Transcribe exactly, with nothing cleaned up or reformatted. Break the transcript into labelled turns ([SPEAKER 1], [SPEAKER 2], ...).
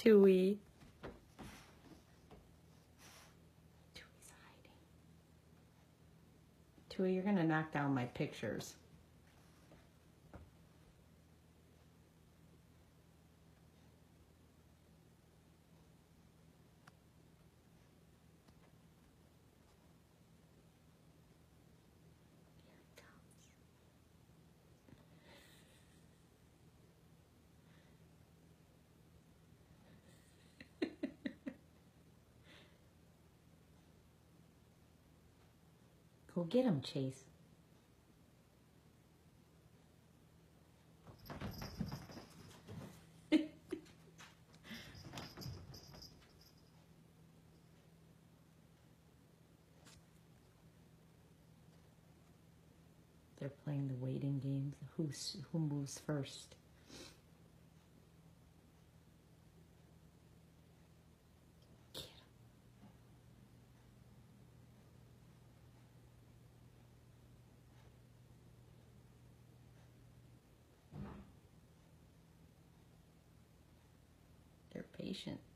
[SPEAKER 1] Tui. Tui's hiding. Tui, you're gonna knock down my pictures. Go get him, Chase. They're playing the waiting games. Who's, who moves first? Get him. They're patient.